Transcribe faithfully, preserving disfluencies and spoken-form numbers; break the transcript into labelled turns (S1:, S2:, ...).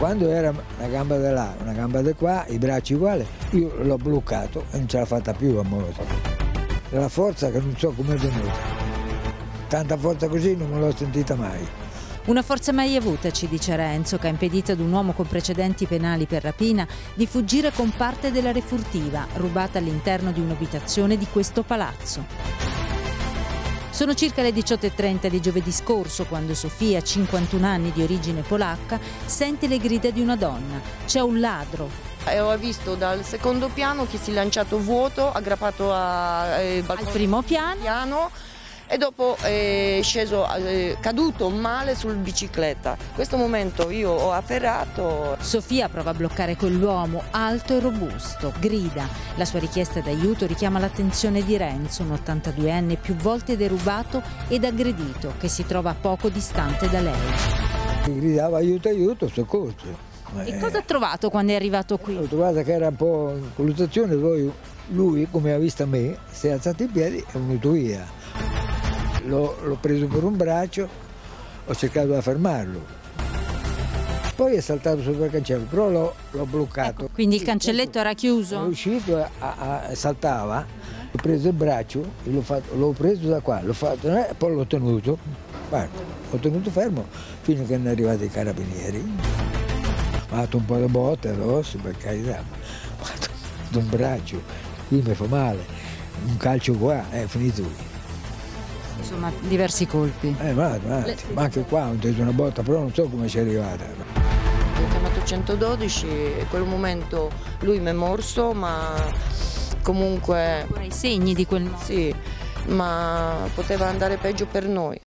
S1: quando era una gamba di là, una gamba di qua, i bracci uguali, io l'ho bloccato e non ce l'ha fatta più a muovere. La forza che non so come è venuta. Tanta forza così non me l'ho sentita mai.
S2: Una forza mai avuta, ci dice Renzo, che ha impedito ad un uomo con precedenti penali per rapina di fuggire con parte della refurtiva, rubata all'interno di un'abitazione di questo palazzo. Sono circa le diciotto e trenta di giovedì scorso quando Sofia, cinquantuno anni di origine polacca, sente le grida di una donna. C'è un ladro.
S3: E ho visto dal secondo piano che si è lanciato vuoto, aggrappato a, eh,
S2: Al primo piano.
S3: piano e dopo è sceso, è caduto male sul bicicletta. In questo momento io ho afferrato.
S2: Sofia prova a bloccare quell'uomo alto e robusto, grida. La sua richiesta d'aiuto richiama l'attenzione di Renzo, un ottantaduenne più volte derubato ed aggredito, che si trova poco distante da lei.
S1: Si gridava aiuto, aiuto, soccorso.
S2: E cosa ha trovato quando è arrivato qui?
S1: Ho trovato che era un po' in colluttazione, poi lui, come ha visto me, si è alzato in piedi e è venuto via. L'ho preso per un braccio, ho cercato di fermarlo. Poi è saltato sopra il cancello, però l'ho bloccato.
S2: Ecco, quindi il cancelletto era chiuso?
S1: È uscito, a, a, a, saltava, ho preso il braccio, l'ho preso da qua, l'ho fatto, e eh, poi l'ho tenuto, guarda, l'ho tenuto fermo fino a che sono arrivati i carabinieri. Mi ha fatto un po' di botte addosso, per carità, mi ha fatto un braccio, qui mi fa male, un calcio qua, è finito qui.
S2: Insomma, diversi colpi.
S1: Eh, ma, ma, ma anche qua ho detto una botta, però non so come ci è arrivata.
S3: Ho chiamato centododici e in quel momento lui mi ha morso, ma comunque...
S2: Ancora i segni di quel morso.
S3: Sì, ma poteva andare peggio per noi.